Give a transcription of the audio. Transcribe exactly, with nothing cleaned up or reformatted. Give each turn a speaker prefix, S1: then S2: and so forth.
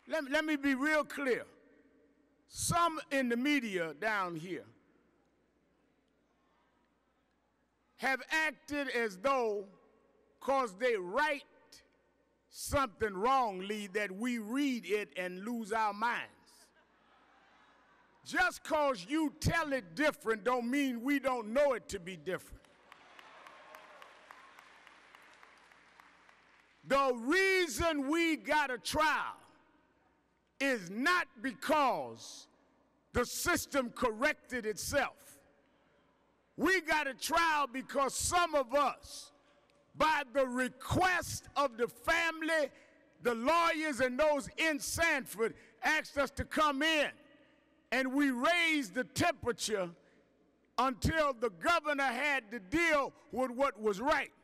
S1: let me, let me be real clear. Some in the media down here have acted as though, because they write something wrongly, that we read it and lose our minds. Just because you tell it different don't mean we don't know it to be different. The reason we got a trial is not because the system corrected itself. We got a trial because some of us, by the request of the family, the lawyers and those in Sanford, asked us to come in, and we raised the temperature until the governor had to deal with what was right.